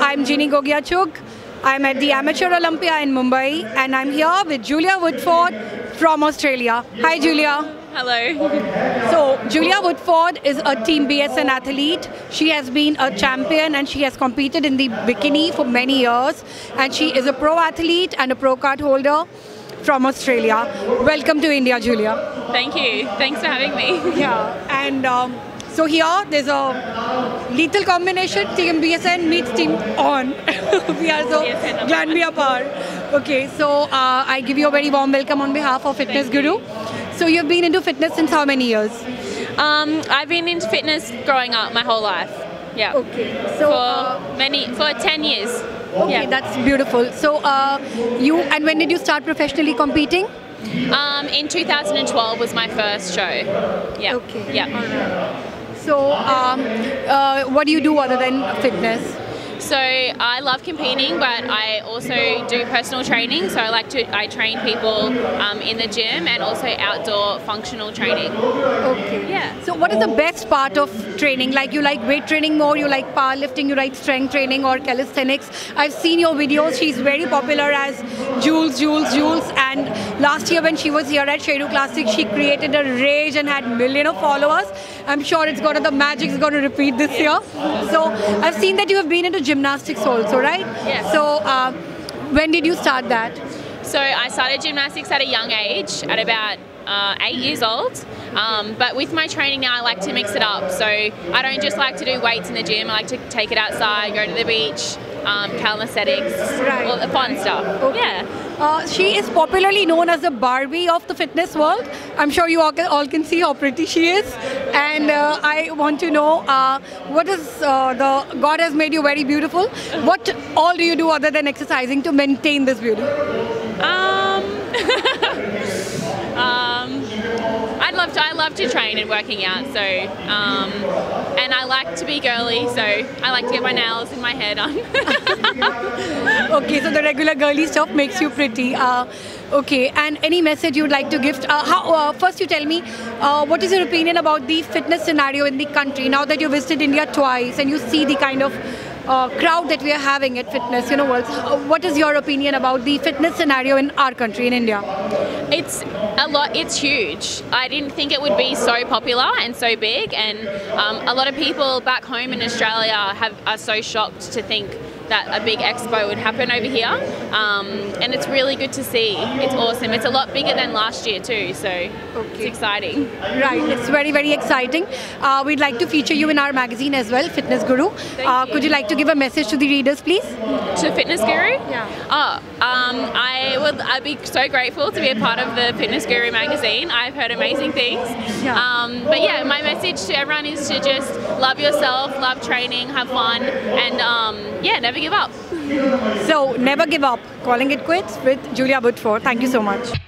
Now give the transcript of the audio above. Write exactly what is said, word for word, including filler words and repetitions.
I'm Ginny Gogiachuk. I'm at the Amateur Olympia in Mumbai, and I'm here with Julia Woodford from Australia. Hi, Julia. Hello. So, Julia Woodford is a Team B S N athlete. She has been a champion and she has competed in the bikini for many years. And she is a pro athlete and a pro card holder from Australia. Welcome to India, Julia. Thank you. Thanks for having me. Yeah, and um, so here there's a lethal combination. Team B S N meets Team On. We are so glad we are part. Okay, so uh, I give you a very warm welcome on behalf of Fitness Guru. So you've been into fitness since how many years? Um, I've been into fitness growing up my whole life. Yeah. Okay. So for uh, many for ten years. Okay, yeah. That's beautiful. So uh, you and when did you start professionally competing? Um, in two thousand twelve was my first show. Yeah. Okay. Yeah. All right. So um, uh, what do you do other than fitness? So I love competing, but I also do personal training. So I like to I train people um, in the gym and also outdoor functional training. Okay. Yeah. So what is the best part of training? Like you like weight training more, you like powerlifting, you like strength training or calisthenics? I've seen your videos. She's very popular as Jules, Jules, Jules. And last year when she was here at Sheru Classic, she created a rage and had million of followers. I'm sure it's gonna the magic's gonna repeat this year. So I've seen that you have been into gymnastics also, right? Yes. So uh, when did you start that? So I started gymnastics at a young age, at about uh, eight years old. Um, but with my training now, I like to mix it up. So I don't just like to do weights in the gym. I like to take it outside, go to the beach, um, calisthenics, right. all the fun stuff. Okay. Yeah. Uh, she is popularly known as the Barbie of the fitness world. I'm sure you all can, all can see how pretty she is. And uh, I want to know uh, what is uh, the God has made you very beautiful. What all do you do other than exercising to maintain this beauty? Um, um, I'd love to. I love to train and working out. So, um, and I like to be girly. So I like to get my nails and my hair done. Okay, so the regular girly stuff makes you pretty. Uh, okay, and any message you'd like to give? Uh, how, uh, first, you tell me uh, what is your opinion about the fitness scenario in the country now that you visited India twice and you see the kind of uh, crowd that we are having at Fitness Universe. Uh, what is your opinion about the fitness scenario in our country, in India? It's a lot. It's huge. I didn't think it would be so popular and so big, and um, a lot of people back home in Australia have are so shocked to think that a big expo would happen over here, um, and it's really good to see. It's awesome. It's a lot bigger than last year too, so okay. It's exciting. Right, it's very, very exciting. Uh, we'd like to feature you in our magazine as well, Fitness Guru. Uh, you. Could you like to give a message to the readers, please? To Fitness Guru? Yeah. Oh, um, I would. I'd be so grateful to be a part of the Fitness Guru magazine. I've heard amazing things. Yeah. Um, but yeah, my message to everyone is to just love yourself, love training, have fun, and um, yeah, never give up. So, never give up. Calling it quits with Julia Woodford. Thank you so much.